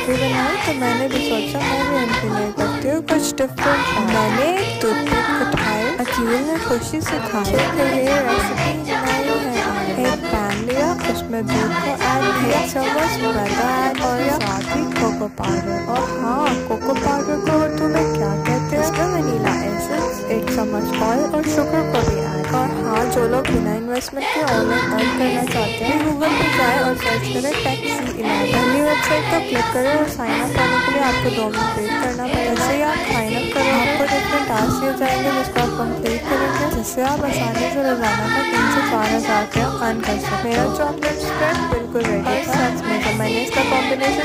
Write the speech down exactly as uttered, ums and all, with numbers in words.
Coffee बनाई तो मैंने भी सोचा मैं भी इनके लिए करती हूँ कुछ डिफरेंट। मैंने एक टूथपिक उठाई, अकील ने खुशी से खाया तो ये रेसिपी नई है। एक पैन लिया, उसमें दूध को ऐड किया, एक चम्मच मैदा ऐड और साथ ही कोको पाउडर। और हाँ, कोको पाउडर को उर्दू में क्या कहते हैं? इसमें वनीला एसेंस, एक चम्मच ऑयल और शुगर को भी ऐड। और हाँ, जो लोग बिना इन्वेस्टमेंट के ऑनलाइन अर्न करना चाहते हैं, गूगल पे जाए और सर्च करें टैक्सी इलाज। पहली वेबसाइट को क्लिक करें और साइन अप करने के लिए आपको दो मिनट वेट करना पड़ेगा। जैसे ही आप साइन अप करें, आपको डिफरेंट टास्क दिए जाएंगे जिसको आप कंप्लीट करेंगे, जिससे आप आसानी से रोजाना का तीन से चार हजार रुपया अर्न कर सकते हैं। मेरा चॉकलेट स्प्रेड बिल्कुल रेडी है। सच में जब मैंने इसका कॉम्बिनेशन